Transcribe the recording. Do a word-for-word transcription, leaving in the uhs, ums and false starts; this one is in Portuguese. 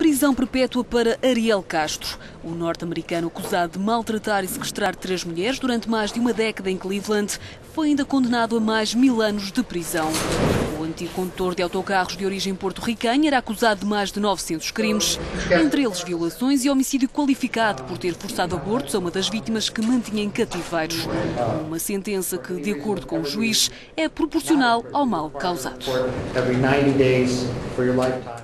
Prisão perpétua para Ariel Castro. O norte-americano acusado de maltratar e sequestrar três mulheres durante mais de uma década em Cleveland foi ainda condenado a mais mil anos de prisão. O antigo condutor de autocarros de origem porto-ricanha era acusado de mais de novecentos crimes, entre eles violações e homicídio qualificado por ter forçado abortos a uma das vítimas que mantinha em cativeiros. Uma sentença que, de acordo com o juiz, é proporcional ao mal causado.